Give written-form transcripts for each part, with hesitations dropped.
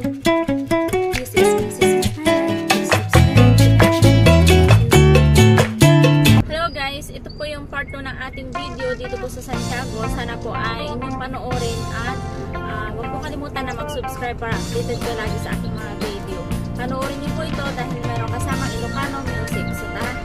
This is Mrs. Mahal. Please subscribe to our Hello guys, ito po yung part 2 ng ating video dito po sa Santiago. Sana po ay inyong panoorin at huwag po kalimutan na mag-subscribe para updated ko lagi sa aking mga video. Panoorin niyo po ito dahil meron kasamang Ilocano music. So tara!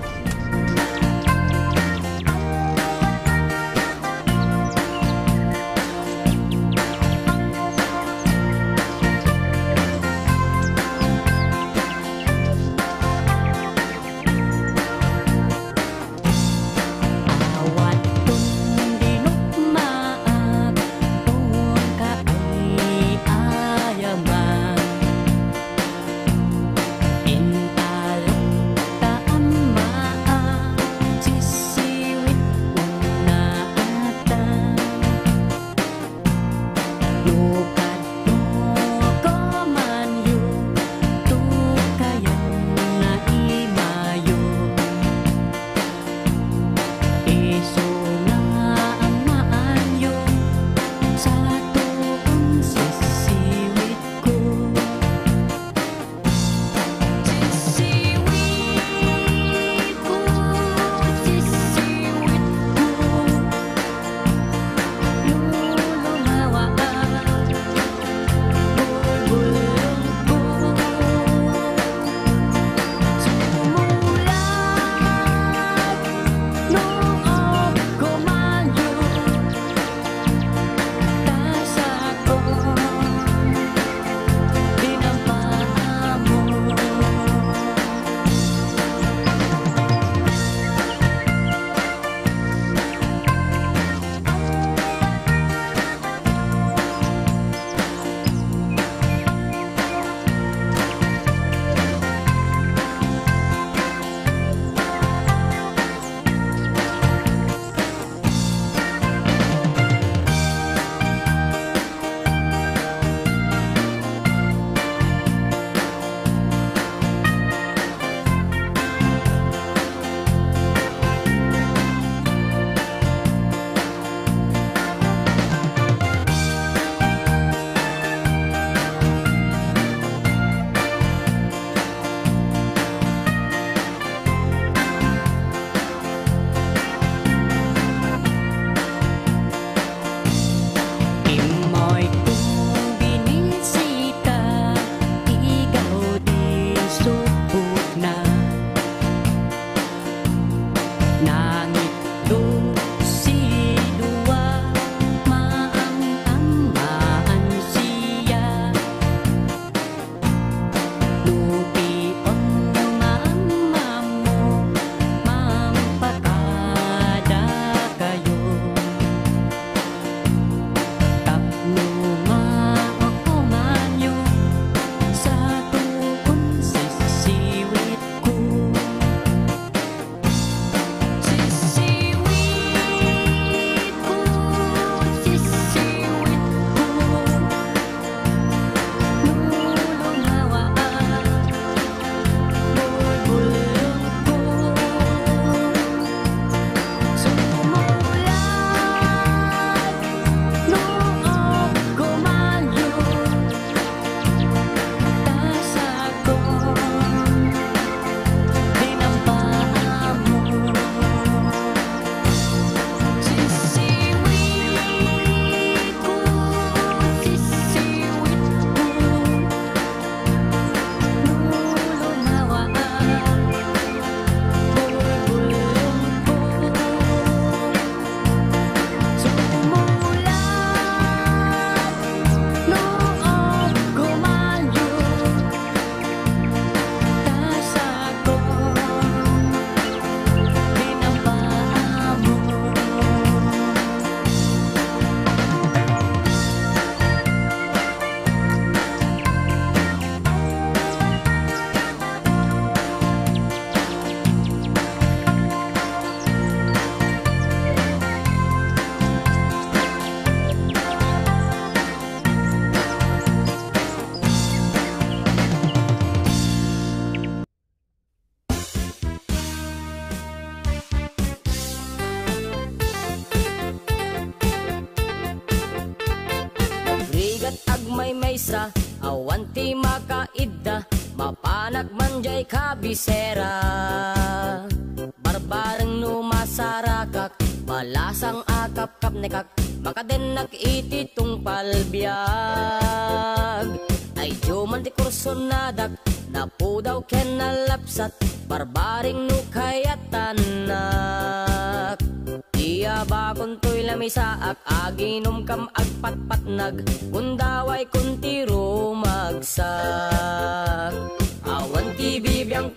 may maysa awan awan ti makaida, mapanak manjay kabisera. Barbareng no masarakak, malasang akap-kap nekak, makadenak iti tungpal biag. Ay juman ti kurso nadak, napudaw ken nalapsat, barbaring no kayatanak. Iya bakon to'y lamisaak, aginom kam agpatpatnag, kundaway kuntiro magsak. Awan ti bibiyang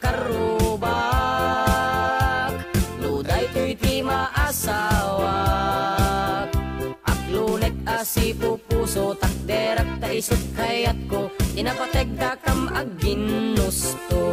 karubak, luday to'y ti maasawak. Aklunek asi pupuso, takderak ta isot kayat ko, tinapategda kam aginusto.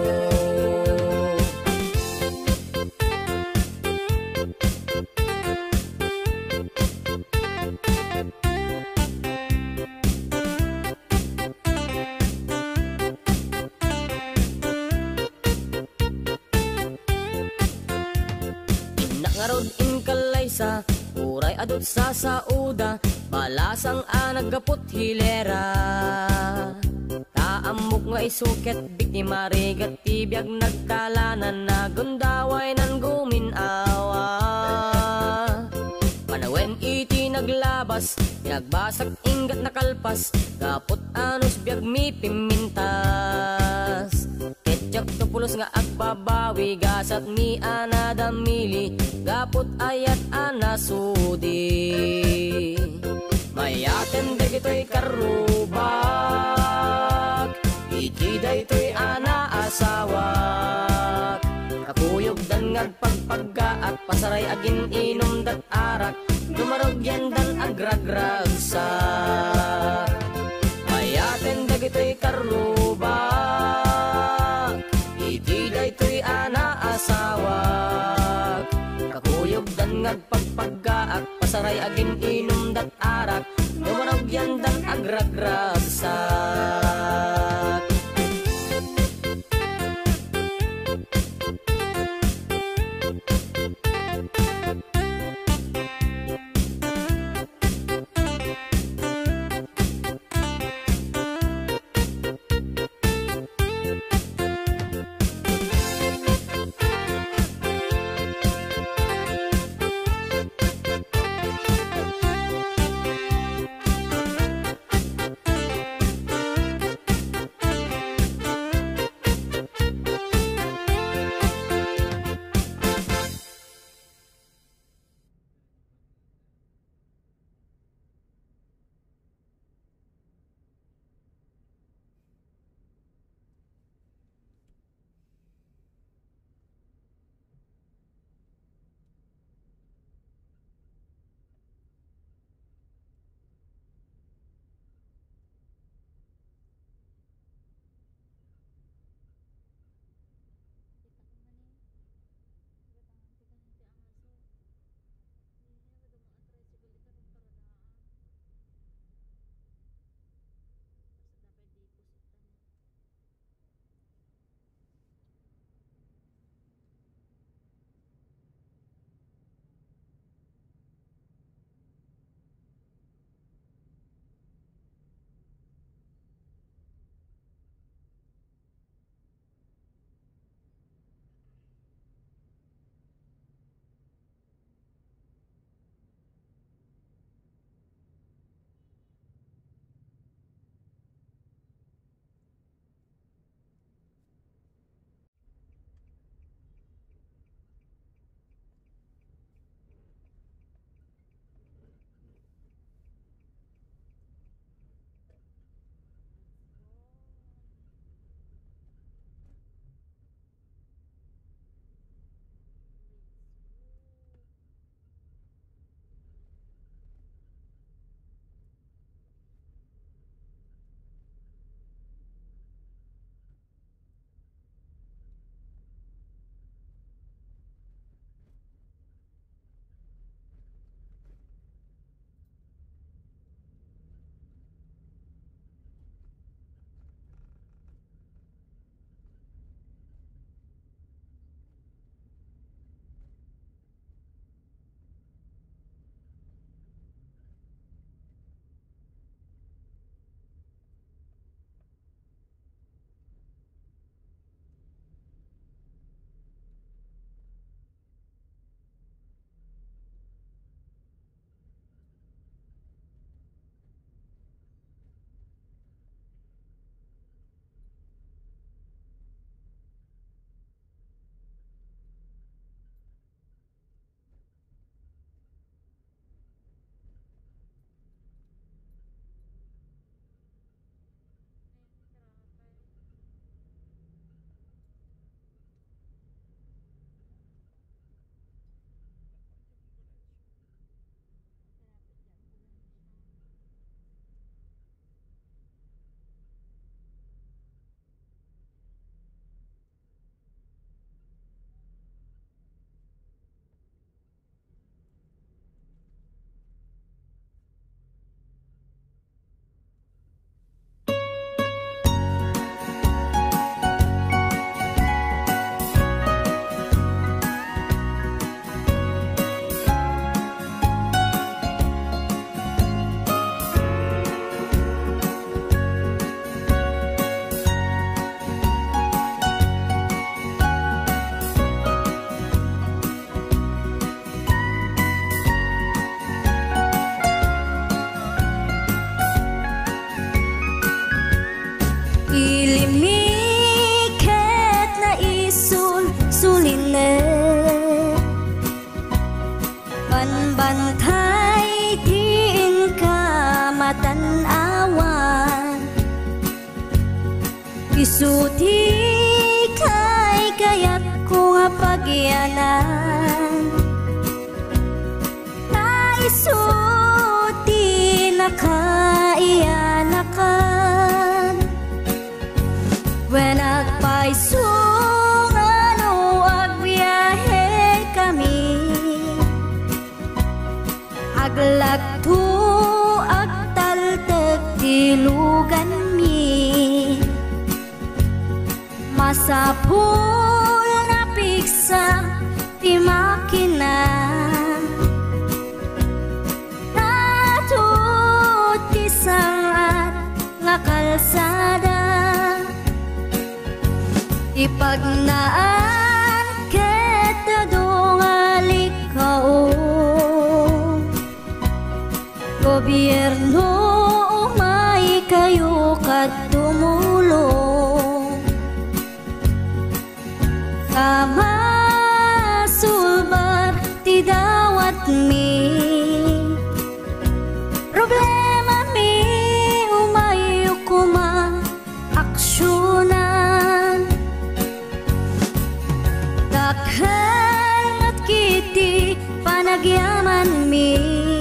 Ngarod in kalaysa, uray adot sa sauda, balasang anagapot hilera. Taamok nga isuket, biktima rigat tibiyag nagkalanan, nagundaway nan guminawa. Panawen iti naglabas, pinagbasak ingat nakalpas, kapot anos biyag mi pimintas. Ketchup tupulos nga agbabawi, gasat mi anadamili, gapot ayat anasudi. Mayaten dagito'y karubak, iti dayto'y anaasawak. Kakuyog dan ngagpagpagga at pasaray agin inom dat arak, dumarogyan dan agragragsak. Mayaten dagito'y karubak, iti dayto'y anaasawak. Kakuyog dan ngagpagpagga at pasaray agin inom dat arak, dumarogyan dan agragragsak. isuti kay kaya't ko nga pagyanan, na isuti na kaiyanakan. When agpaisong ano agbiyahe kami, aglagto agtaltag tilugan mi, masapul na piksa ti makina, natut ti sangat nga kalsada, ipagnaan ket dadungali kao, gobyerno may kayo kat tumulong, kamasulbar ti dawat mi, problema mi umayo kuma aksyonan, dakhan at kiti panagyaman mi,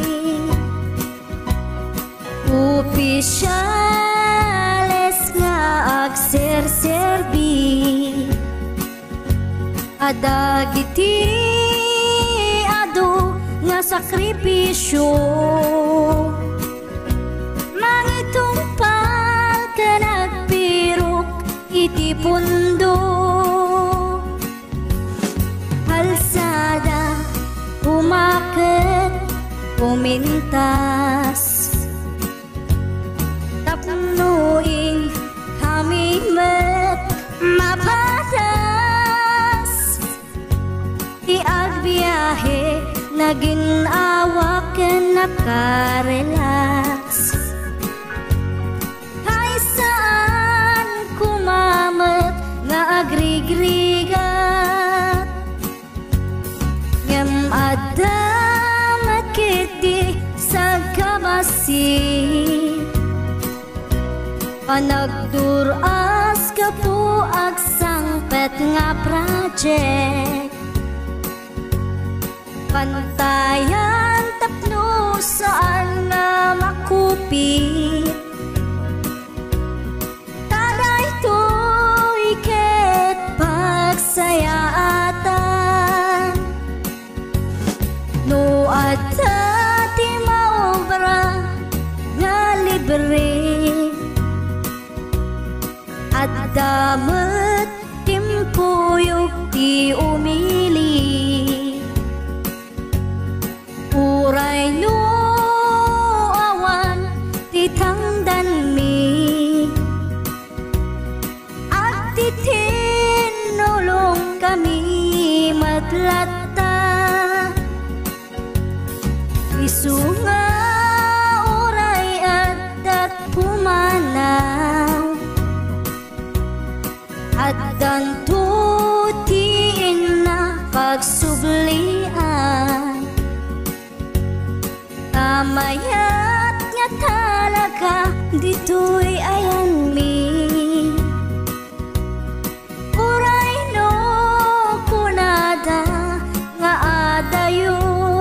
opisyales nga agserserbi, adagiti ado nga sakripisyo, mangitumpal ka nagpirok iti pundo, halsada umaket pumintas, tapnuing kami met mapatas, iagbiyahe naging awaken nakarelax, ay saan kumamet nga agrigrigat, ngem adamat kiti sa kabasi, panagduras ka po agsangpet nga project, pantayan tapno saan nga makupit, taray to'y ket pagsayaatan, no adda ti maobra nga libre, at damat timpuyog ti umili, uray no awan ti tangdan mi, at ti tinulong kami matlatta, isu nga uray at pumanaw, at dantutiin na pagsublian, kamayat nga talaga dito'y ayan mi, uray no kunada nga adayo,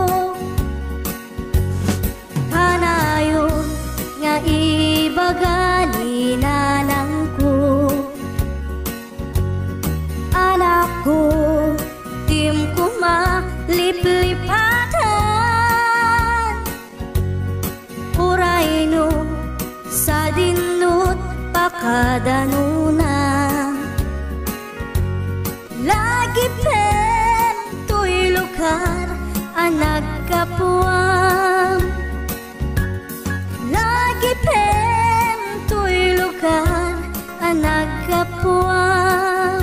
kanayon nga ibagani nanang ko, anak ko, tim ko maliplipatan, uray no sa dinut pakadanuna, lagi pen to'y lugar ang nagkapuang, lagi pen to'y lugar ang nagkapuang.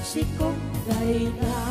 si kong dayda.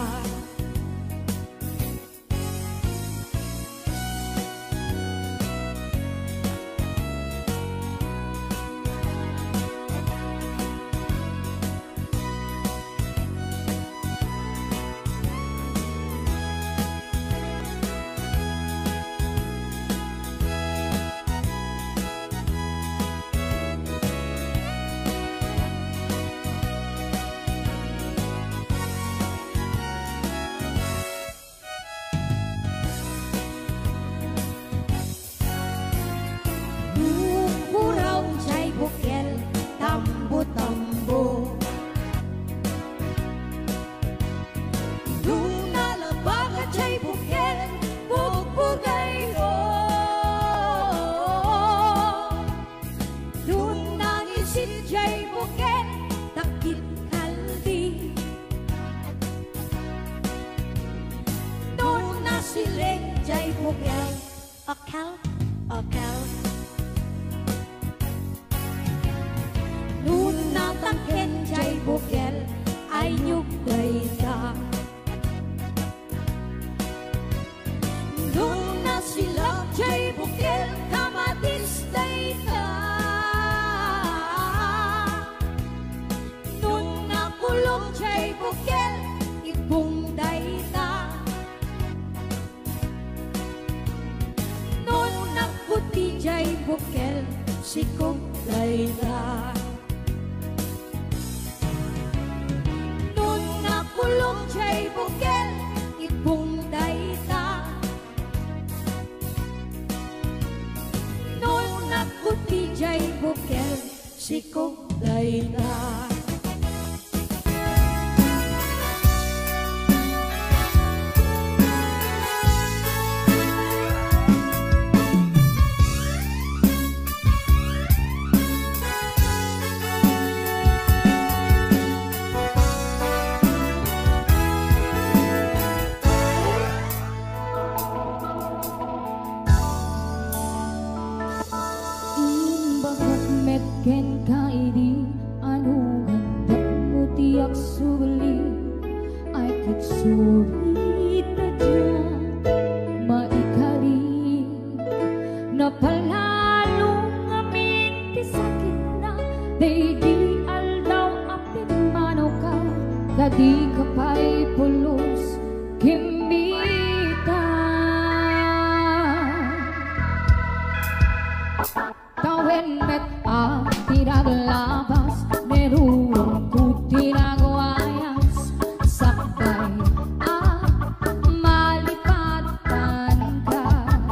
Akal, akal Nuna tangken jay bugel ay nyugay da. Nuna sila jay bugel kamatis day da. Nuna kulong jay bugel ibong day da. Puti jay bukel si kong dayda. Nun nakulong jay bukel ibong dayda. Nun naputi jay bukel si kong dayda. Ken kaidi anu hendak mutiak subli ay kitsuri taja maikari na palalong ngamin ti sakit na di aldaw apit manaw ka kadi kapay pulos kimbita kawen met tinaglabas, merurong ku tinagwayas sakay malipatan ka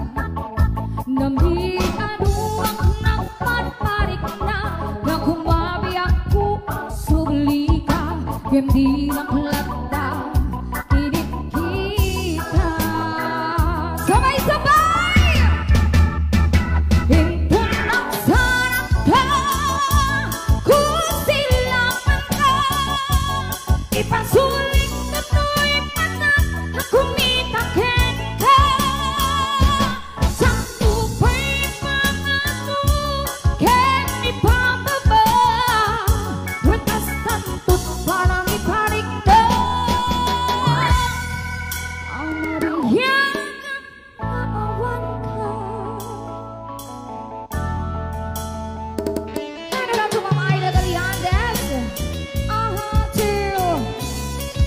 namihaduak ng patparik na na kumabi ako subli ka hindi naklata inip kita sabay-sabay ipasuling na to'y patat na kumitakin ka sa tupay mga mo ken ipababa watas tantot parang iparik na ang marihiyang maawan ka. Ano lang ito mga idol Kaliandes?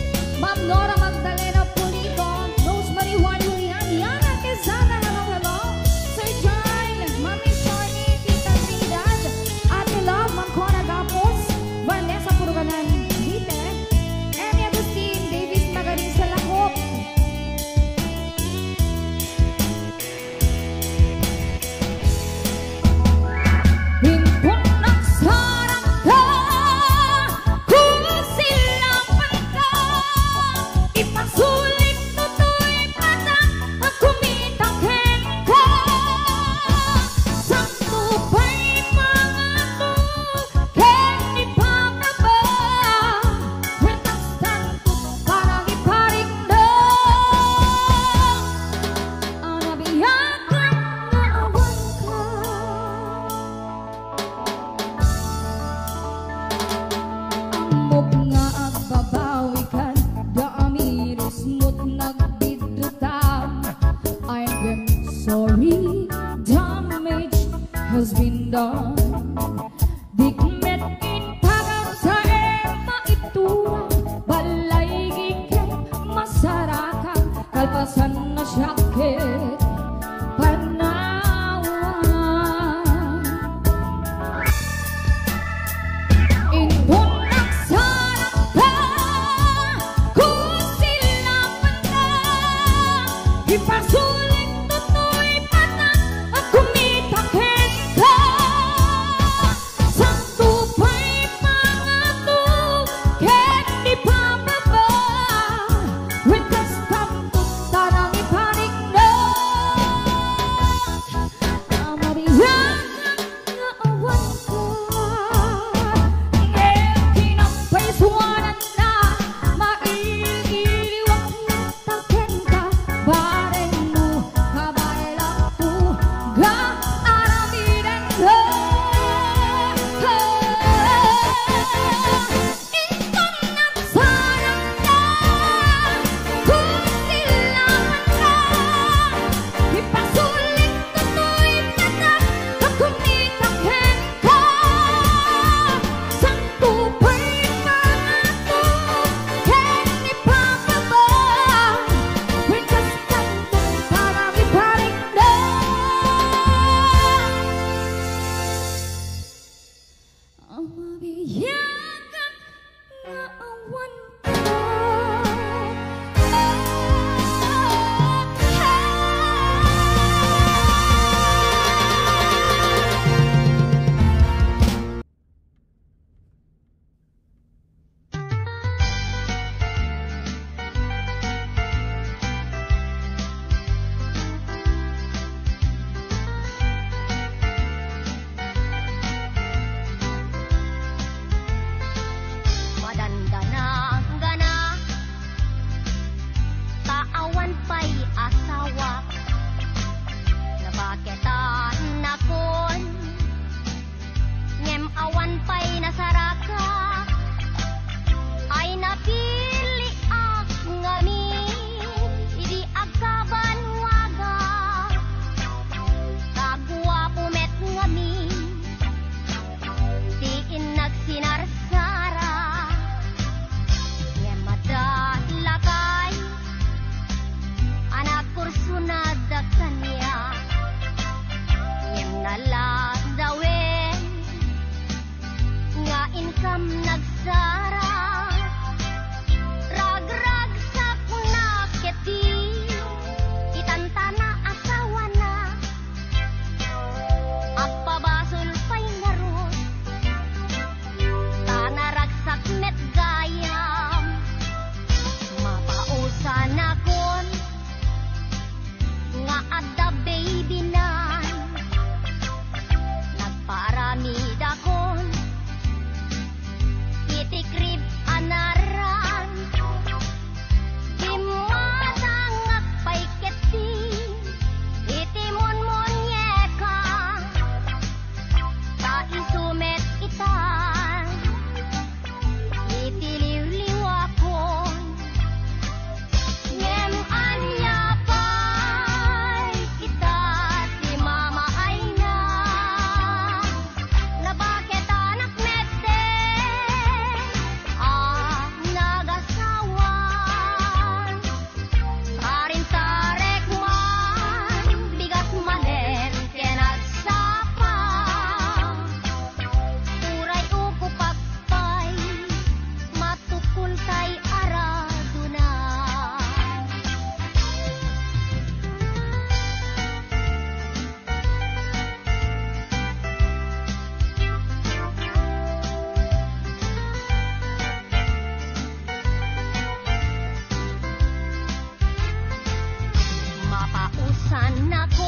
anak